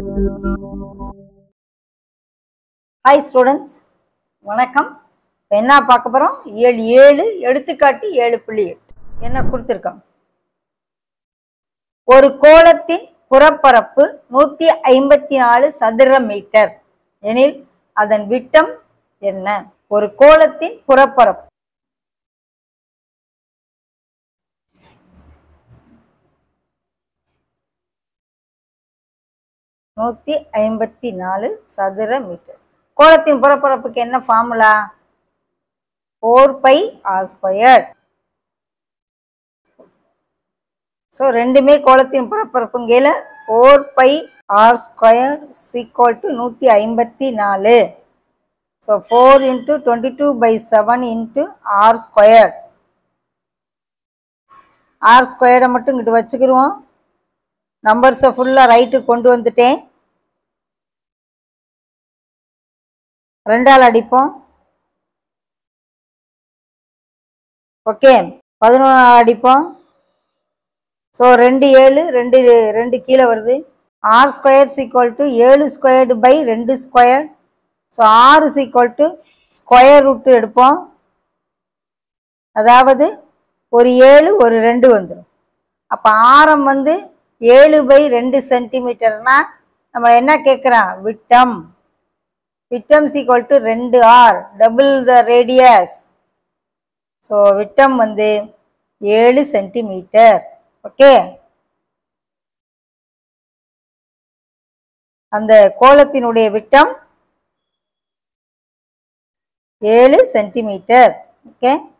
Hi students, வணக்கம். என்ன பார்க்க போறோம்? இயல் 7 எடுத்துக்காட்டு 7.8 என்ன கொடுத்திருக்காங்க? ஒரு கோளத்தின் புறப்பரப்பு 154 சதுர மீட்டர் எனில் அதன் விட்டம் என்ன? ஒரு கோளத்தின் புறப்பரப்பு 154 சதுர மீட்டர். கோளத்தின் புறப்பரப்புக்கு என்ன ஃபார்முலா? 4πr². ஸோ ரெண்டுமே கோளத்தின் புறப்பரப்புங்கையில் 4πr² = 154. So 4 × 22/7 × r². r² மட்டும் இங்கிட்டு வச்சுக்கிடுவோம். நம்பர்ஸை ஃபுல்லாக ரைட்டுக்கு கொண்டு வந்துட்டேன். 2ஆல் அடிப்போம். ஓகே, 11 அடிப்போம். ஸோ 2 7 2 கீழே வருது. r² = 7² / 2². So r square root எடுப்போம். அதாவது ஒரு 7 ஒரு 2 வந்துடும். அப்போ ஆரம் 7/2 சென்டிமீட்டர்னா நம்ம என்ன கேட்குறோம்? விட்டம். விட்டம் = 2r, double the radius. So விட்டம் 7 சென்டிமீட்டர். ஓகே, அந்த கோளத்தினுடைய விட்டம் 7 சென்டிமீட்டர். ஓகே.